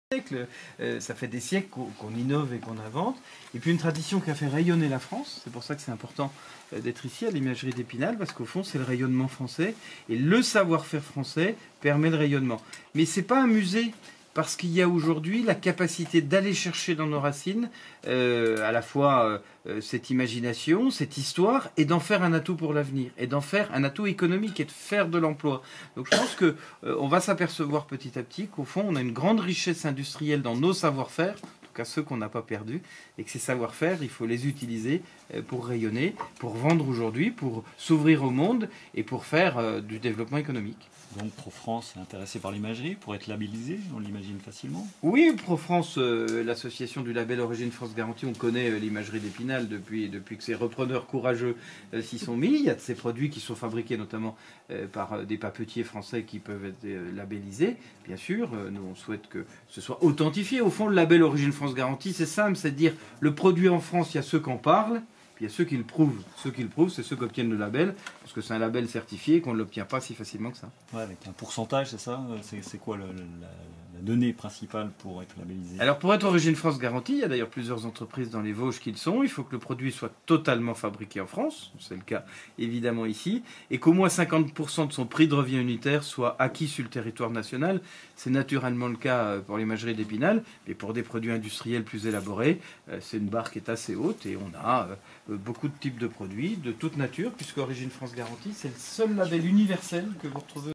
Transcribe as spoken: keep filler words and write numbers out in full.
siècles, euh, ça fait des siècles qu'on qu'on innove et qu'on invente, et puis une tradition qui a fait rayonner la France. C'est pour ça que c'est important euh, d'être ici à l'imagerie d'Épinal, parce qu'au fond c'est le rayonnement français, et le savoir-faire français permet le rayonnement. Mais c'est pas un musée, parce qu'il y a aujourd'hui la capacité d'aller chercher dans nos racines euh, à la fois euh, cette imagination, cette histoire, et d'en faire un atout pour l'avenir, et d'en faire un atout économique, et de faire de l'emploi. Donc je pense qu'on euh, va s'apercevoir petit à petit qu'au fond on a une grande richesse industrielle dans nos savoir-faire, en tout cas ceux qu'on n'a pas perdus, et que ces savoir-faire, il faut les utiliser euh, pour rayonner, pour vendre aujourd'hui, pour s'ouvrir au monde, et pour faire euh, du développement économique. Donc ProFrance est intéressé par l'imagerie, pour être labellisé, on l'imagine facilement. Oui, ProFrance, euh, l'association du label Origine France Garantie, on connaît euh, l'imagerie d'Épinal depuis, depuis que ces repreneurs courageux euh, s'y sont mis. Il y a de ces produits qui sont fabriqués notamment euh, par euh, des papetiers français qui peuvent être euh, labellisés. Bien sûr, euh, nous on souhaite que ce soit authentifié. Au fond, le label Origine France Garantie, c'est simple, c'est de dire le produit en France, il y a ceux qui en parlent. Il y a ceux qui le prouvent. Ceux qui le prouvent, c'est ceux qui obtiennent le label, parce que c'est un label certifié et qu'on ne l'obtient pas si facilement que ça. Ouais, avec un pourcentage, c'est ça? C'est quoi le, le, la, la donnée principale pour être labellisé? Alors pour être Origine France Garantie, il y a d'ailleurs plusieurs entreprises dans les Vosges qui le sont. Il faut que le produit soit totalement fabriqué en France, c'est le cas évidemment ici, et qu'au moins cinquante pour cent de son prix de revient unitaire soit acquis sur le territoire national. C'est naturellement le cas pour l'imagerie d'Épinal, mais pour des produits industriels plus élaborés, c'est une barre qui est assez haute et on a beaucoup de types de produits, de toute nature, puisque Origine France Garantie, c'est le seul label universel que vous retrouvez